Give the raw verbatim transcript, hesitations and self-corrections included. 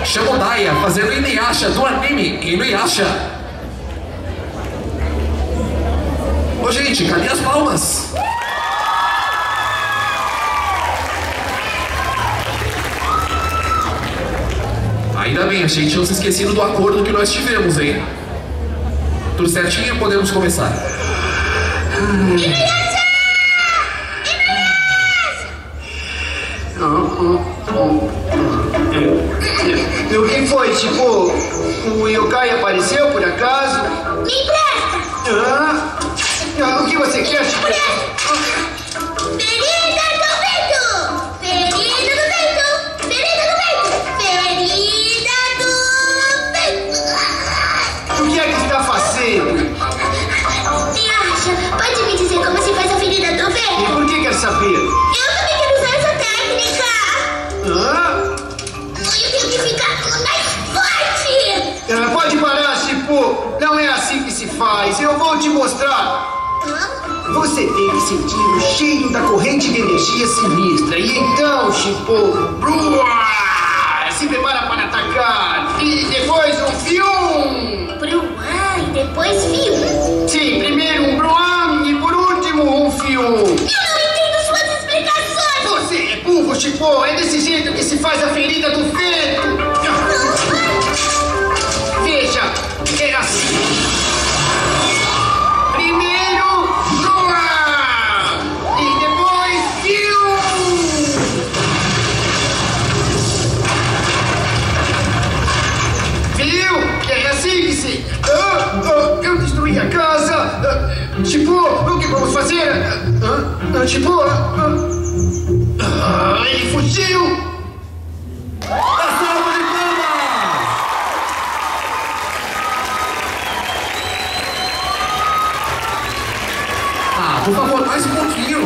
Shamodaya fazendo Inuyasha do anime Inuyasha. Ô gente, cadê as palmas? Ainda bem, a gente não se esquecido do acordo que nós tivemos, hein? Tudo certinho? Podemos começar. Inuyasha! E o que foi, tipo, o yokai apareceu por acaso? Me empresta! Ah, o que você quer, tipo? Ferida do vento! Ferida do vento! Ferida do vento! Ferida do vento! O que é que está fazendo? Inuyasha, pode me dizer como se faz a ferida do E vento? por que quer saber? Eu também quero usar essa técnica! Ah, Eu tenho que ficar mais forte! ah, pode parar, tipo, não é assim que se faz. Eu vou te mostrar. Hã? Você tem que sentir o cheiro da corrente de energia sinistra. E então, Chipo, brua, se prepara para atacar. E depois um fium. Bruan e depois viu. Sim, primeiro um bruam e por último um fium. Eu não entendo suas explicações! Você é burro, Chipo. É desse jeito que se faz a ferida do vento. Veja, é assim. Primeiro, bruam. E depois fium. Viu? É assim que se... Ah, ah, eu destruí a casa. Ah, tipo, o que vamos fazer? Ah, ah, tipo... Ah, ah, ele fugiu. Uma salva de palmas! Ah, por favor, mais um pouquinho.